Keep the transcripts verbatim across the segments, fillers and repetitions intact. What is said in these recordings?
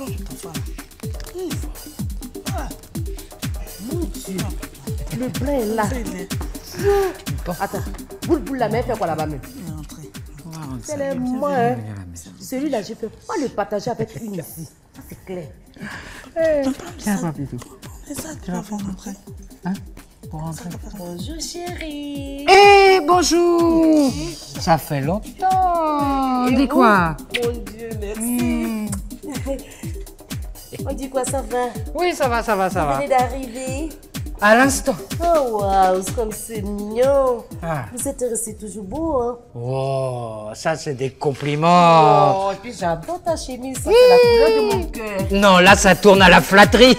Mon Dieu. Le blanc est là. Bon. Attends. Boule boule la main, fait quoi là-bas même? C'est les mains. Celui-là, je ne peux pas le partager avec une ici. Ça, c'est clair. Tiens, Papito. C'est ça, tu vas rentrer. Hein? Pour rentrer. Bonjour, chérie. Eh, bonjour. Ça fait longtemps. Dis quoi? Mon Dieu, merci. On dit quoi, ça va? Oui, ça va, ça va, ça Vous va. venez d'arriver? À l'instant. Oh, waouh, comme c'est mignon. Ah. Vous êtes resté toujours beau, hein? Oh, ça, c'est des compliments. Oh, et puis j'adore ta chemise, ça, c'est la couleur de mon cœur. Non, là, ça tourne à la flatterie.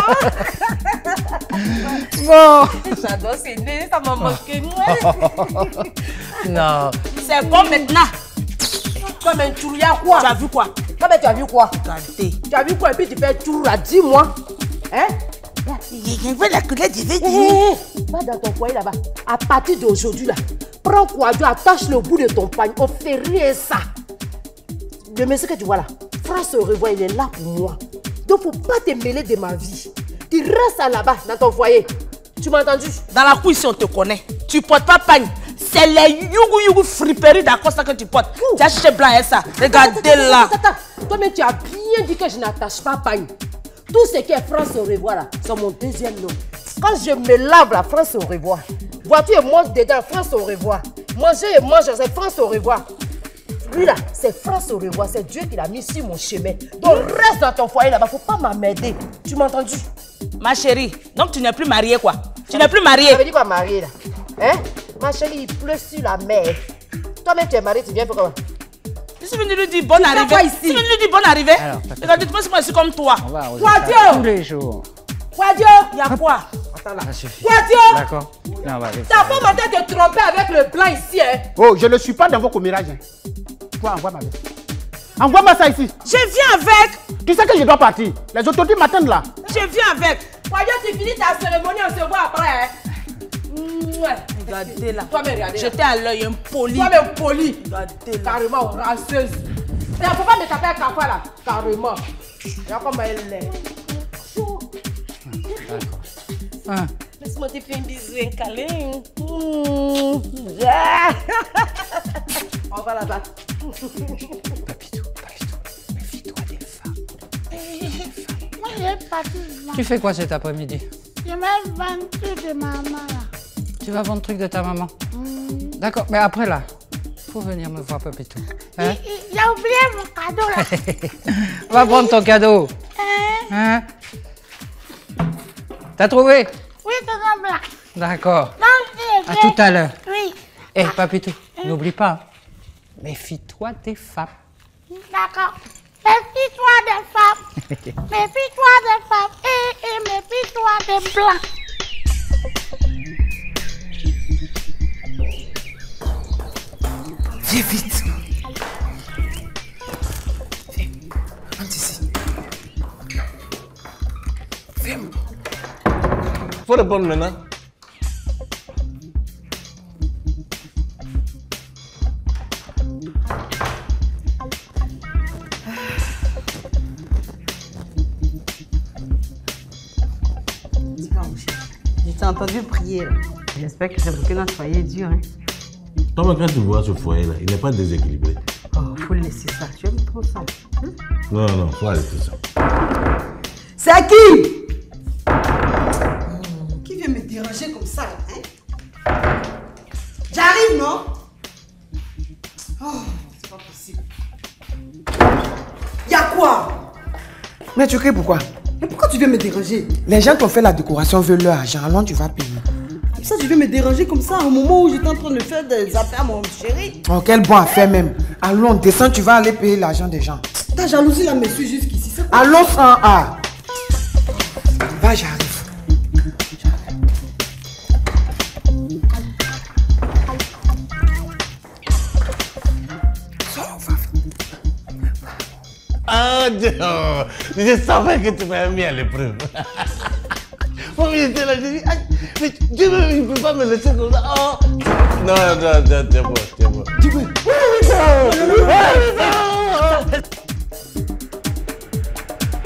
Bon. J'adore ces nez, ça m'a manqué. Non. C'est bon maintenant. Comme un tour, il y a quoi? Tu as vu quoi? Comme tu as vu quoi? Regardez. Tu as vu quoi? Et puis tu fais un tour là, dis-moi. Hein? Je veux la couleur du vêtement. Hé, va dans ton foyer là-bas. À partir d'aujourd'hui, là, prends quoi, tu attaches le bout de ton pagne. On fait rien ça. Le monsieur que tu vois là, France au revoir, il est là pour moi. Donc, faut pas te mêler de ma vie. Tu restes là-bas, dans ton foyer. Tu m'as entendu? Dans la cour ici, on te connaît. Tu portes pas pagne. C'est les yougou yougou friperies d'Acosta que tu portes. Tu as cherché blanc et ça. Regardez là. Toi-même, tu as bien dit que je n'attache pas pagne. Tout ce qui est France au revoir là, c'est mon deuxième nom. Quand je me lave la France au revoir, voiture et mange dedans, France au revoir. Manger et manger, c'est France au revoir. Lui là, c'est France au revoir, c'est Dieu qui l'a mis sur mon chemin. Donc reste dans ton foyer là-bas, faut pas m'emmerder. Tu m'as entendu? Ma chérie, donc tu n'es plus mariée quoi? Tu n'es plus mariée? Ça veut dire quoi mariée là? Hein? Ma chérie, il pleut sur la mer. Toi-même tu es mariée, tu viens faire comment? Je suis venue lui dire bonne arrivée. Je suis venue lui dire bonne arrivée. Regarde, tu penses que moi je suis comme toi. On va arroser Quoi ça Dieu? tous les jours. Quoi Dieu? Il y a quoi? Attends là. Ça suffit. Quoi Dieu? D'accord. Non, on va aller T'as faire. pas menté de te tromper avec le blanc ici, hein? Oh, je ne suis pas dans vos commérages. Hein. Toi, envoie ma vie. Envoie-moi ça ici. Je viens avec. Tu sais que je dois partir. Les autorités m'attendent là. Je viens avec. Quoi Dieu, tu finis ta cérémonie, on se voit après, hein? Mouais. Regardez là. Toi-même, regardez. J'étais à l'œil impoli. Toi-même poli. Regardez là. Carrément raceuse. Il ne faut pas me taper un café là. Carrément. Regarde comme elle est. D'accord. Hein? Laisse-moi te faire un bisou, un câlin. On va là-bas. Papito, Papito, méfie-toi des femmes. Moi, j'ai pas tout. Tu fais quoi cet après-midi? Je vais vendre tout de maman là. Tu vas vendre le truc de ta maman? Mm. D'accord, mais après là, faut venir me voir, Papito. Hein? J'ai oublié mon cadeau là. Va prendre ton cadeau. Hein? Hein? T'as trouvé? Oui, c'est un blanc. D'accord. Non, je À l'ai tout à l'heure. Oui. Eh, Papito, n'oublie pas, méfie-toi des femmes. D'accord. Méfie-toi des femmes. Méfie-toi des femmes. Et, et méfie-toi des blancs. Viens vite. Viens. Rentre ici. Viens. Faut répondre maintenant. Je t'ai entendu prier. J'espère que c'est pour que notre foyer dure. Hein. Toi, quand tu vois ce foyer-là, il n'est pas déséquilibré. Oh, faut laisser ça. J'aime trop ça. Hein? Non, non, faut arrêter ça. C'est qui? Mmh, qui vient me déranger comme ça? Hein? J'arrive, non? Oh, c'est pas possible. Y'a quoi? Mais tu cries pourquoi? Mais pourquoi tu viens me déranger? Les gens qui ont fait la décoration veulent leur argent, alors tu vas payer. Ça, tu viens me déranger comme ça au moment où j'étais en train de faire des affaires à mon chéri. Oh, quel bon affaire même. Allons, descends, tu vas aller payer l'argent des gens. Ta jalousie là me suit jusqu'ici. Allons sans A. Va, j'arrive. Ah, Dieu, je savais que tu m'avais mis à l'épreuve. Moi, j'étais là, j'ai dit, mais Dieu il ne peut pas me laisser comme ça. Oh. Non, non, non, t'es bon, t'es bon. Dis-moi. Oui, non, non, non, non.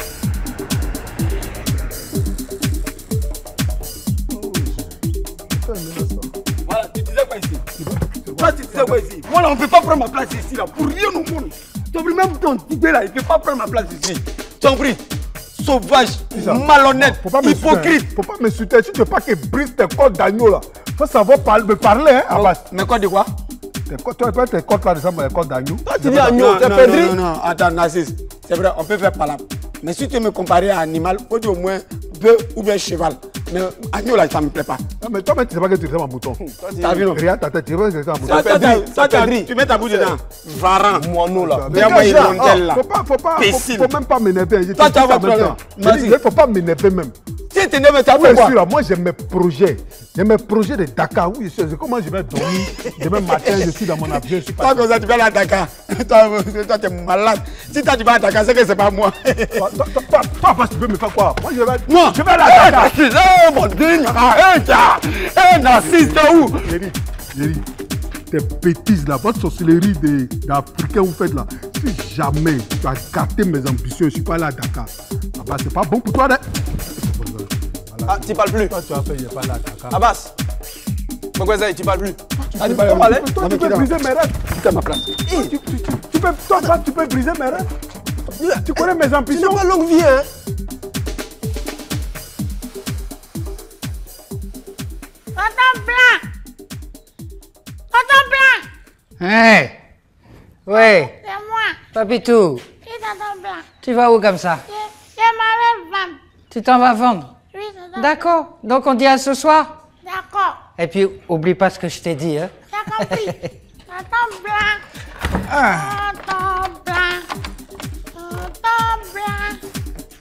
Toi, tu sais quoi ici? Moi, là, on ne peut pas prendre ma place ici, là. Pour rien au monde. Tu as même ton tigre, là, il ne peut pas prendre ma place ici. Tu as compris? Sauvage, malhonnête, faut pas hypocrite. Faut pas m'insulter. Si tu veux pas que brise tes côtes d'agneau, là, faut savoir parler, me parler, hein, Abbas. Mais quoi de quoi? Toi, toi, tes côtes là, ressemblent à des côtes d'agneau. Toi, tu dis agneau, tu es pédri. Non, non, non, attends, Narcisse. C'est vrai, on peut faire palabre. Mais si tu me compares à un animal, faut dire au moins bœuf ou bien cheval. Mais agneau, là, ça ne me plaît pas. Non, mais toi, tu sais pas que tu ressembles à un mouton. T'as vu, non? Regarde ta tête, tu ressembles à un mouton. Toi, tu mets ta bouche dedans. Varan. Moineau, là. Viens-moi une rondelle, là. Faut pas, faut pas, faut même pas m'énerver. Toi, tu as votre problème. Il faut pas m'énerver même. Si tu t'énerves, tu as fait quoi? Moi, j'ai mes projets. J'ai mes projets de Dakar. Oui, je sais comment je vais dormir. Demain matin, je suis dans mon avion. Toi, comme ça, tu vas aller à Dakar. Toi, tu es malade. Si toi, tu vas à Dakar, c'est que c'est pas moi. Toi, parce que tu peux me faire quoi? Moi, je vais, non. Je vais aller à Dakar. Oh, mon Dieu. Eh, Narcisse, t'es où? Jéri, Jéri, tes bêtises là, votre sorcellerie d'Africains vous faites là, si jamais tu as gâté mes ambitions, je ne suis pas allé à Dakar. Ah, c'est pas bon pour toi, hein? Ah, tu parles plus. Toi, tu as fait, il n'est pas là à Dakar. Abbas, Mogweza, tu parles plus. Ah, tu peux parler? Toi, tu peux briser mes rêves. Tu ma place. Tu peux, toi, toi, tu peux briser mes rêves. Tu connais mes ambitions. Tu n'as pas longue vie, hein? Tonton Blanc! Tonton Blanc! Hé! Ouais. C'est moi. Papitou. Oui, Tonton Blanc. Tu vas où comme ça? Je, je m'en vais vendre. Tu t'en vas vendre? Oui, Tonton. D'accord. Donc on dit à ce soir? D'accord. Et puis, oublie pas ce que je t'ai dit, hein? J'ai compris. Tonton Blanc. Ah. Tonton Blanc. Tonton Blanc.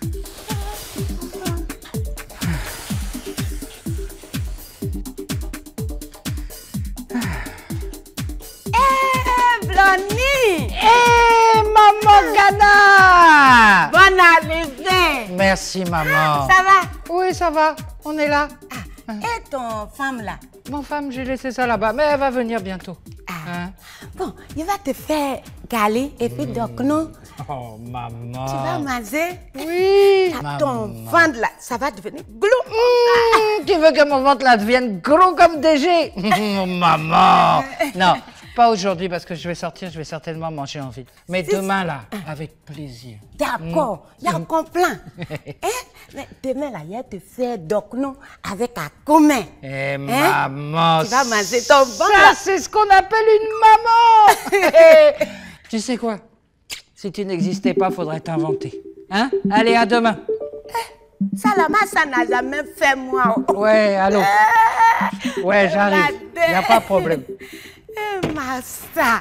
Eh, Blondie! Eh, maman Ghana! Bonne arrivée! Merci, maman. Ça va? Oui, ça va. On est là. Ah, et ton femme là? Mon femme, j'ai laissé ça là-bas, mais elle va venir bientôt. Ah. Hein? Bon, il va te faire galer et puis donc non. Oh, maman. Tu vas manger? Oui. À ton ventre là, ça va devenir glou. Mmh, tu veux que mon ventre là devienne gros comme des G? Maman. Non, pas aujourd'hui parce que je vais sortir, je vais certainement manger en ville. Mais demain là, avec plaisir. D'accord, il y a un complet. Mais demain là, il va te faire donc non avec un commun. Eh hein? Maman. Tu vas manger ton ventre. Ça, c'est ce qu'on appelle une maman. Tu sais quoi? Si tu n'existais pas, faudrait t'inventer. Hein? Allez, à demain. Eh, ça là, ça n'a jamais fait moi. Ouais, allô. Eh, ouais, j'arrive. Il n'y a pas de problème. Eh, Massa.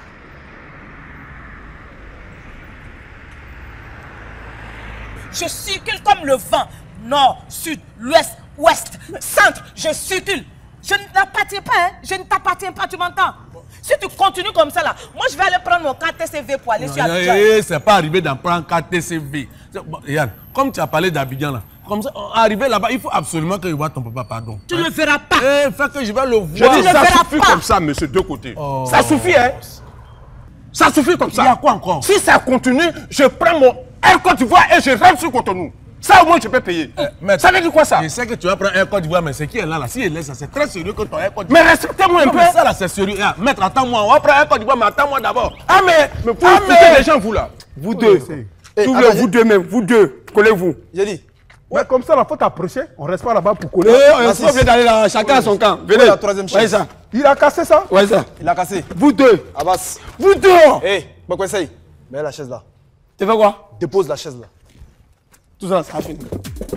Je circule comme le vent. Nord, sud, l'ouest, ouest, centre. Je circule. Je ne t'appartiens pas, hein? Je ne t'appartiens pas, tu m'entends? Si tu continues comme ça là, moi je vais aller prendre mon quatre T C V pour aller non, sur Abidjan. Eh, c'est pas arrivé d'en prendre quatre T C V. Bon, Yann, comme tu as parlé d'Abidjan là, comme ça, arrivé là-bas, il faut absolument que je vois ton papa, pardon. Tu ne hein? le verras pas. Eh, fait que je vais le voir. Je dis, ça suffit pas. Comme ça, monsieur, deux côtés. Oh. Ça suffit, hein? Ça suffit comme ça. Il y a quoi encore? Si ça continue, je prends mon Air Côte d'Ivoire et je rentre sur Cotonou. Ça au moins je peux payer. Eh, mais ça veut dire quoi ça? Je sais que tu vas prendre Air Côte d'Ivoire, mais c'est qui est là là? Si elle est ça, c'est très sérieux que ton Air Côte d'Ivoire. Mais respectez-moi un peu. Ça là, c'est sérieux. Ah, maître, attends-moi. On va prendre Air Côte d'Ivoire, mais attends-moi d'abord. Ah mais, mais vous ah, mais... les gens vous là. Vous deux. Tout le vous deux même, vous deux, collez-vous. J'ai dit. Ouais, comme ça, la faut t'approcher. On reste pas là-bas pour coller. On est obligé d'aller là, chacun à son camp. Venez. La troisième chaise. Ça. Il a cassé ça? Ouais, ça. Il a cassé. Vous deux. Abbas. Vous deux. Hé, bon, quoi, essaye. Mets la chaise là. Tu fais quoi? Dépose la chaise là. Tout ça, ça a fini.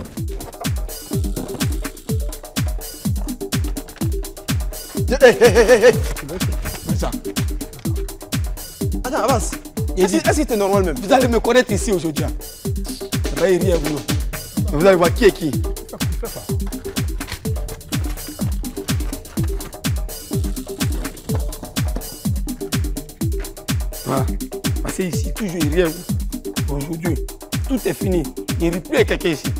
Hé, hé, hé, hé. Ça. Attends, avance. Est-ce que c'est normal même? Vous allez me connaître ici aujourd'hui. Ça va y rien, vous. Vous allez voir qui est qui. Voilà. Parce que ici, toujours il n'y a rien. Aujourd'hui, tout est fini. Il n'y a plus quelqu'un ici.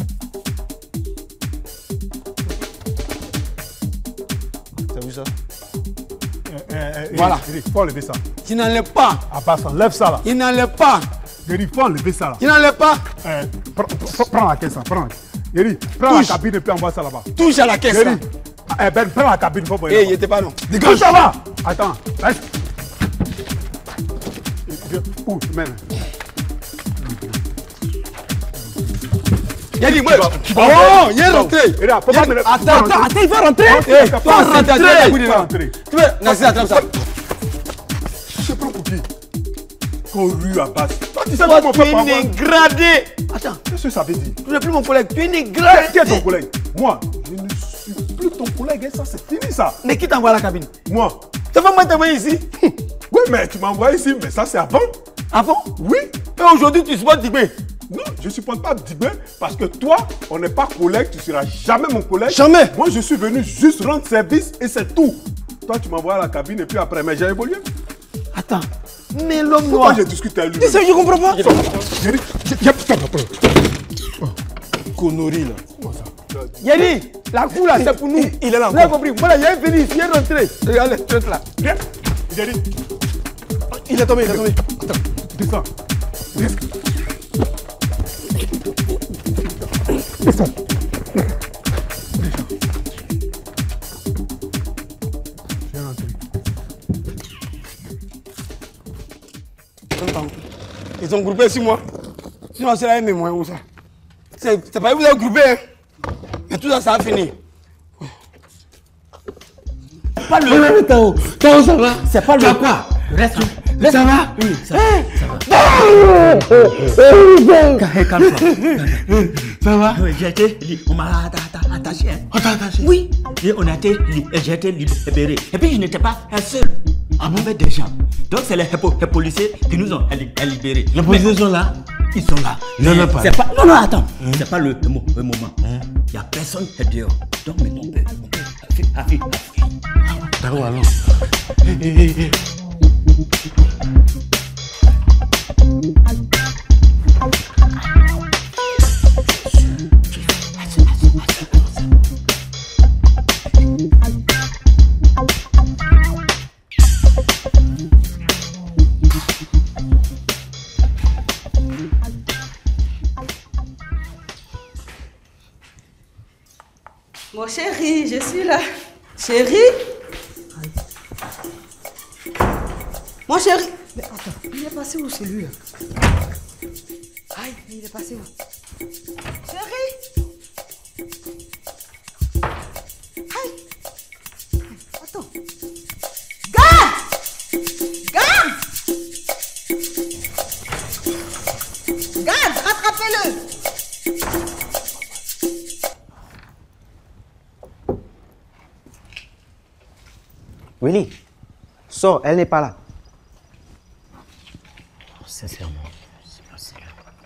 T'as vu ça? Eh, eh, voilà. Il faut enlever ça. Tu n'enlèves pas. Abbas, enlève ça là. Il n'enlève pas. Il faut enlever ça là. Tu n'enlèves pas. Eh, prends la caisse, prends. Yeri, prends Touche. la cabine et puis envoie ça là-bas. Touche à la caisse. Yeri, eh ben, prends la cabine, faut voir. Eh, il n'était pas non. Touche ça va. Attends, reste. Où, mène. Il a dit, moi. Oh, il est rentré. Regarde, papa me. Attends, attends, attends, il va rentrer. Eh, toi, rentrer. Il va rentrer. Tu veux, Nasser, attrape ça. Je prends pour qui? Corru à base. Toi, tu sais Toi, comment tu es on peut dégradé. Attends. Qu'est-ce que ça veut dire? Tu n'es plus mon collègue, tu es dégradé. Qui est ton collègue? Moi, je ne suis plus ton collègue, ça c'est fini ça. Mais qui t'envoie à la cabine? Moi. Ça va moi t'envoyer ici? Oui, mais tu m'as envoyé ici, mais ça c'est avant. Avant? Oui. Et aujourd'hui tu supportes Dibé? Non, je ne supporte pas Dibé parce que toi, on n'est pas collègue, tu ne seras jamais mon collègue. Jamais. Moi, je suis venu juste rendre service et c'est tout. Toi, tu m'envoies à la cabine et puis après, mais j'ai évolué. Attends. Mais l'homme noir. noir. J'ai discuté avec lui. Tu sais, je comprends pas. J'ai dit, il y a putain de connerie là. Yeri, la cour là, c'est pour nous. Il est là encore. Vous avez compris. Voilà, il est venu ici, il est rentré. Regarde les trucs là. Viens. Yeri. Il est tombé, il est tombé. Attends, descends. Descends. Descends. Viens rentrer. Ils ont groupé sur moi. Sinon, c'est la même moi ou ça. C'est pas vous avez groupé, hein. Mais tout ça, ça a fini. Pas le. Mais Tao, Tao, ça va? C'est pas le. Quoi? Reste. Ça va? Oui, ça va. Ça va? Ça va? Oui, j'ai été libre. On m'a attaché. On t'a attaché? Oui. Et on a été libre. Et j'ai été libéré. Et puis je n'étais pas seul. Ah bon? Avec des gens. Donc c'est les policiers qui nous ont libérés. Les policiers sont là? Ils sont là. Il n'y en a pas. C'est pas. Non, non, attends. Hein? C'est pas le, le, le moment. Hein? Il n'y a personne qui est dehors. Donc maintenant, on peut. Affi, affi. D'accord, alors. Mon chéri, je suis là. Chéri? Mon chéri. Mais attends, il est passé où celui-là? Aïe, il est passé où? Chéri? Aïe. Attends. Garde! Garde! Garde, rattrapez-le! Willy, sors, elle n'est pas là. Sincèrement, c'est possible.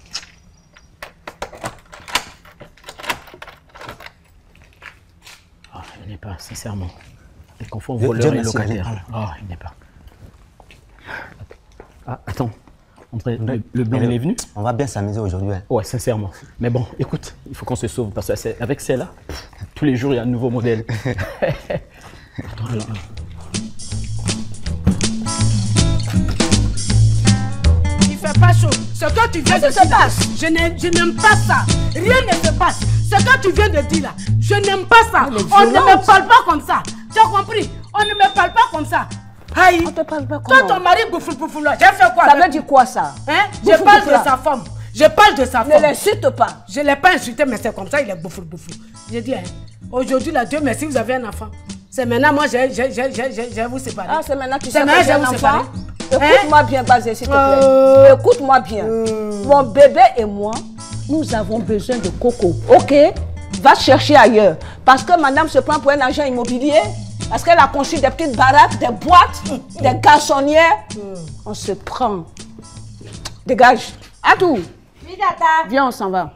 Oh, il n'est pas, sincèrement. Il confond voleur et locataire. Oh, il n'est pas. Ah, attends. André, le, le blanc, il est venu? On va bien s'amuser aujourd'hui. Hein. Ouais, sincèrement. Mais bon, écoute, il faut qu'on se sauve parce qu'avec celle-là, tous les jours, il y a un nouveau modèle. Attends, alors. Pas chaud. Ce que tu viens de dire là, je n'aime pas ça. Rien ne se passe. Ce que tu viens de dire là, je n'aime pas ça. On ne me parle pas comme ça. Tu as compris? On ne me parle pas comme ça. Aïe. On te parle pas comme ça. Toi, ton mari bouffe bouffe là. J'ai fait quoi? Ça veut dire quoi ça? Hein? Je parle de sa femme. Je parle de sa femme. Ne l'insulte pas. Je ne l'ai pas insulté, mais c'est comme ça, il est bouffe bouffe. J'ai dit, hein, aujourd'hui, là, Dieu merci, vous avez un enfant. C'est maintenant, moi, je vais vous séparer. Ah, c'est maintenant que tu sais que j'ai un enfant? Écoute-moi bien, Bazé, s'il te plaît. Euh... Écoute-moi bien. Euh... Mon bébé et moi, nous avons besoin de coco. Ok? Va chercher ailleurs. Parce que madame se prend pour un agent immobilier. Parce qu'elle a conçu des petites baraques, des boîtes, mmh. des garçonnières. Mmh. On se prend. Dégage. À tout. Oui, Tata. Viens, on s'en va.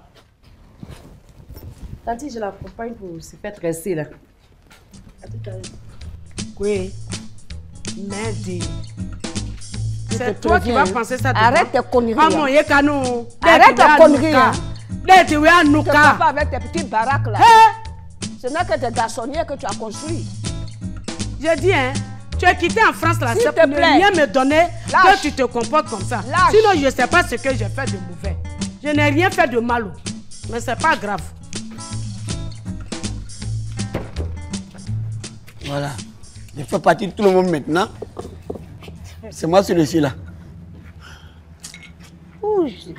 Tati, je l'accompagne pour se faire tresser là. À tout à l'heure. Oui. Merde. C'est toi qui vas penser ça. Arrête tes conneries. Maman, il y a canon. Arrête tes conneries. Tu ne te fais pas avec tes petites baraques là. Ce n'est que des garçonnières que tu as construit. J'ai dit, hein, tu es quitté en France là, c'est pour ne rien me donner que tu te comportes comme ça. Lâche. Sinon, je ne sais pas ce que j'ai fait de mauvais. Je n'ai rien fait de mal. Mais ce n'est pas grave. Voilà. Je fais partie de tout le monde maintenant. C'est moi celui-ci là. Ouh, j'ai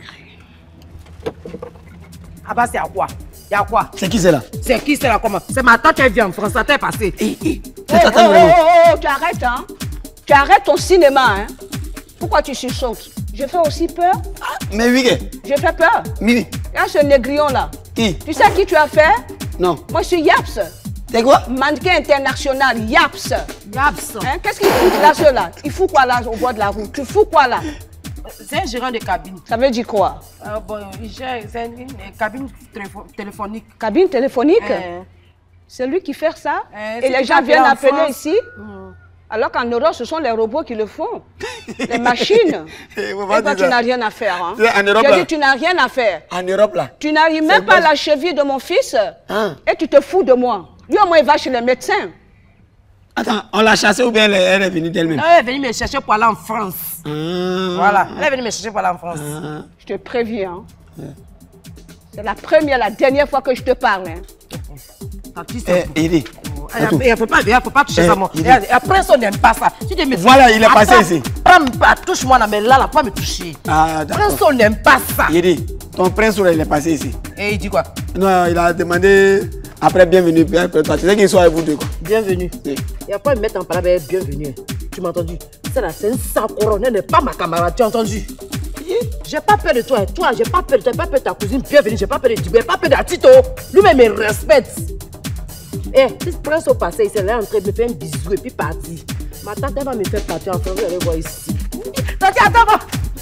Ah bah c'est à quoi? Il y a quoi? C'est qui c'est là? C'est qui c'est là comment? C'est ma tante qui vient en France, ça t'est passé. Eh, eh, oh, oh, oh, oh, tu arrêtes, hein? Tu arrêtes ton cinéma, hein? Pourquoi tu chuchotes? Je fais aussi peur? Ah, mais oui. Je fais peur? Oui. Regarde ce négrillon là. Qui? Tu sais qui tu as fait? Non. Moi je suis Yaps. C'est quoi? Mannequin international, Yaps. Yaps. Hein? Qu'est-ce qu'il fout là, ceux-là? Il fout quoi là au bord de la route? Tu fous quoi là? C'est un gérant de cabine. Ça veut dire quoi? euh, bon, il gère c'est une, une cabine téléphonique. Cabine téléphonique? Euh. C'est lui qui fait ça? Euh, Et les gens viennent appeler ici? Mm. Alors qu'en Europe, ce sont les robots qui le font. Les machines. Et toi, tu n'as rien à faire. Hein? En Europe, je dis, tu n'as rien à faire. En Europe, là. Tu n'arrives même pas à la cheville de mon fils. Hein? Et tu te fous de moi. Lui, au moins, il va chez les médecins. Attends, on l'a chassée ou bien elle est venue d'elle-même? Elle est venue me chercher pour aller en France. Mmh. Voilà, elle est venue me chercher pour aller en France. Mmh. Je te préviens. Hein? Mmh. C'est la première, la dernière fois que je te parle. Hein? Eh, Eddy. Il ne faut pas, faut pas toucher eh, ça, moi. Après, on n'aime pas ça. Si tu me voilà, il est passé attends, ici. Prends, touche-moi là, mais là, là, pas me toucher. Ah, d'accord. Prince, on n'aime pas ça. Eddy, ton prince, il est passé ici. Et il dit quoi? Non, il a demandé après bienvenue. Tu sais qu'il soit avec vous deux, quoi. Bienvenue. Oui. Il n'y a pas à me mettre en parole avec bienvenue. Tu m'as entendu? C'est là, c'est une sacro, elle n'est pas ma camarade, tu as entendu? J'ai pas peur de toi, toi, j'ai pas peur de toi, j'ai pas peur de ta cousine, bienvenue, j'ai pas peur de Dibé, j'ai pas peur de Tito. Lui-même, il respecte. Eh, si ce prince au passé, il s'est là en train de me faire un bisou et puis partir. Ma tante, elle va me faire partir en France, vous allez voir ici. Tante, attends,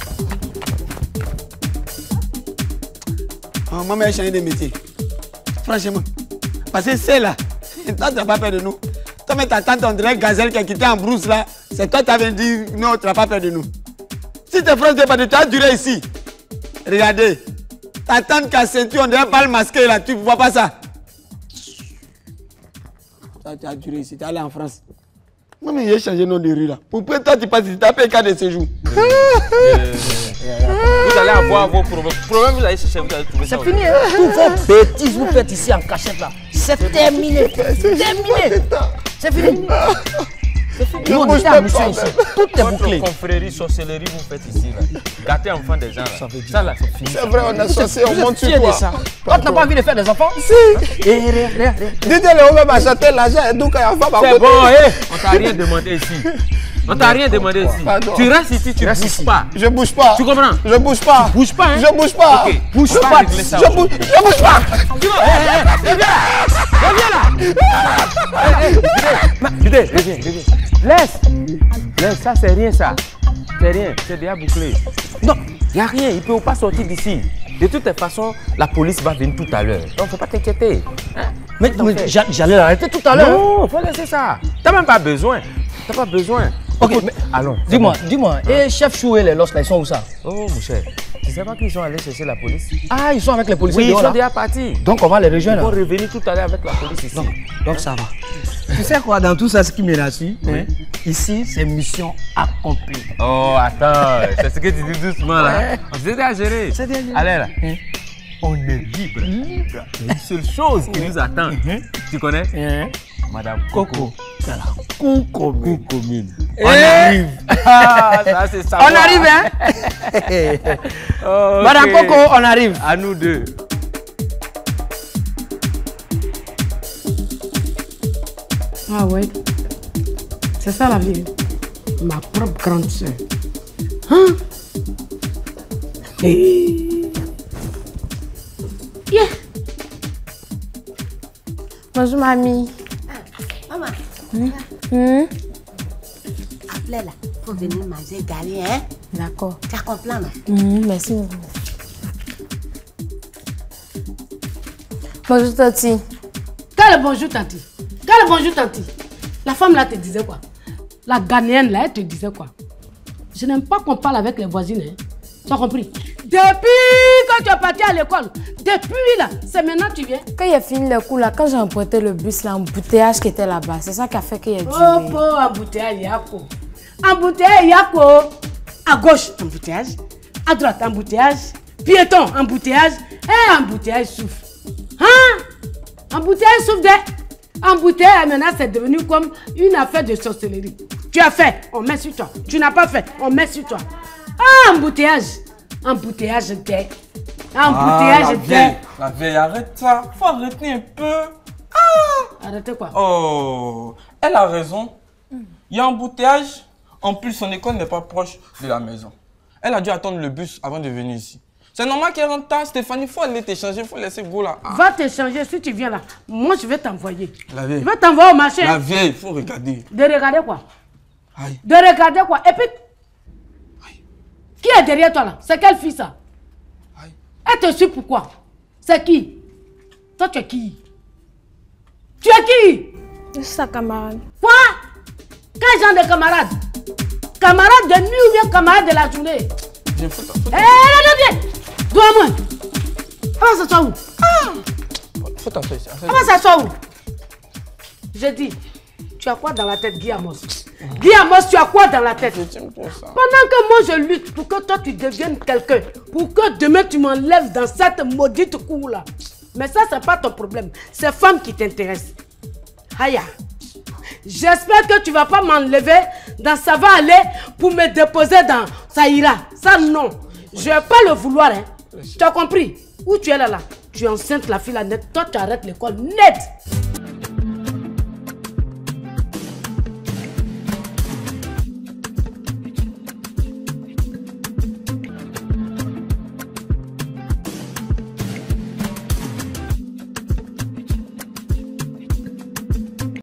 oh, maman a changé de métier. Franchement. Parce que c'est là. Toi, tu n'as pas peur de nous. Toi, mais ta tante, on dirait Gazelle qui a quitté en brousse là. C'est toi qui avais dit non, tu n'as pas peur de nous. Si tes frères ne pas de tu as duré ici. Regardez. Ta tante qui a ceinture, on dirait pas le masqué là. Tu ne vois pas ça? Toi, tu as duré ici. Tu es allé en France. Non, mais j'ai changé le nom de rue là. Pourquoi toi, tu passes ici? Tu as payé cas de séjour. Vous allez avoir vos problèmes. Problème, vous allez chercher, vous allez trouver ça. C'est fini, hein? Toutes vos bêtises vous faites ici en cachette là. C'est terminé. Terminé. C'est fini. C'est fini. Nous, on est en mission ici. Tout est bouclé. Votre confrérie, sorcellerie, vous faites ici là. Gâter enfants des gens là. Ça là, c'est fini. C'est vrai, on est sorcier, on monte sur toi. Toi, tu n'as pas envie de faire des enfants? Si. Dites-le, on va m'acheter l'argent et donc il y a pas. C'est bon, hé. On t'a rien demandé ici. On t'a rien demandé ici. Pardon. Tu restes ici, tu ne bouges ici. Pas. Je bouge pas. Tu comprends? Je bouge pas. Tu bouges pas, hein? Je bouge pas. Ok, bouge je pas. pas. Je bouge, je bouge pas. Tu vois? Reviens là. Reviens là. Reviens, reviens, reviens. Laisse. Laisse, ça c'est rien ça. C'est rien, c'est déjà bouclé. Non, il n'y a rien, il ne peut pas sortir d'ici. De toute façon, la police va venir tout à l'heure. Donc, il ne faut pas t'inquiéter. Hein? Mais, mais j'allais l'arrêter tout à l'heure. Non, il faut laisser ça. Tu n'as même pas besoin. Tu n'as pas besoin. Ok, écoute, mais allons. Dis-moi, bon. dis-moi. Hein? Et chef Chou et les losses, ils sont où ça? Oh, mon cher. Tu ne sais pas qu'ils sont allés chercher la police? Ah, ils sont avec les policiers? Oui, ils sont là. déjà partis. Donc, on va les rejoindre. Ils vont revenir tout à l'heure avec la police ici. Donc, donc ça va. Tu sais quoi, dans tout ça, ce qui me rassure, hein? Ici, c'est mission accomplie. Oh, attends, c'est ce que tu dis doucement là. Ouais. On s'est déjà géré. C'est déjà géré. Allez là. Hein? On est libre. Libre. Il y a une seule chose qui nous attend. Mm-hmm. Tu connais? Mm-hmm. Madame Coco. C'est la cour commune. Cour commune. On arrive. Ah, ça c'est ça. On arrive, hein? Oh, okay. Madame Coco, on arrive. À nous deux. Ah ouais. C'est ça la vie. Ma propre grande soeur. Hein? Hey. Yeah. Bonjour mamie. Ah, maman. Mmh. Mmh. Après là, faut venir manger garé, hein? D'accord. Tu as compris là? Mmh, merci. Bonjour Tati. Quel bonjour Tati? Quel bonjour Tati? La femme là te disait quoi? La Ghanéenne là, elle te disait quoi? Je n'aime pas qu'on parle avec les voisines, hein? Tu as compris? Depuis que tu es parti à l'école, depuis là, c'est maintenant que tu viens. Quand il a fini le coup là, quand j'ai emprunté le bus là, embouteillage qui était là-bas, c'est ça qui a fait qu'il y a du... Oh, oh, embouteillage, Yako. Embouteillage, Yako. À gauche, embouteillage. À droite, embouteillage. Piéton, embouteillage. Et embouteillage souffle. Hein? Embouteillage souffle de... Embouteillage, maintenant, c'est devenu comme une affaire de sorcellerie. Tu as fait, on met sur toi. Tu n'as pas fait, on met sur toi. Ah, embouteillage. Embouteillage d'être. Embouteillage ah, d'être. La vieille, arrête ça. Faut arrêter un peu. Ah. Arrêtez quoi? Oh, elle a raison. Il y a embouteillage. En plus, son école n'est pas proche de la maison. Elle a dû attendre le bus avant de venir ici. C'est normal qu'elle rentre tard. Stéphanie, il faut aller t'échanger, il faut laisser go là. Ah. Va t'échanger si tu viens là. Moi, je vais t'envoyer. La vieille. Je vais t'envoyer au marché. La vieille, il faut regarder. De regarder quoi? Aïe. De regarder quoi? Et puis, Aïe. Qui est derrière toi là? C'est quelle fille ça? Aïe. Elle te suit pourquoi? C'est qui? Toi, tu es qui? Tu es qui? C'est sa camarade. Quoi? Quel genre de camarade? Camarade de nuit ou bien camarade de la journée? Viens, faut Hé, hey, viens! Dois-moi! Comment ça soit où? Ah! Faut t'asseoir ici. Comment ça soit où? Je dis, tu as quoi dans la tête, Guy Amos? Guy Amos, tu as quoi dans la tête? Pendant que moi je lutte pour que toi tu deviennes quelqu'un, pour que demain tu m'enlèves dans cette maudite cour là. Mais ça, c'est pas ton problème. C'est femme qui t'intéresse. Haya. J'espère que tu vas pas m'enlever dans ça va aller pour me déposer dans ça ira. Ça non. Je vais pas le vouloir. Hein. Tu as compris? Où tu es là là? Tu es enceinte la fille là net. Toi tu arrêtes l'école net.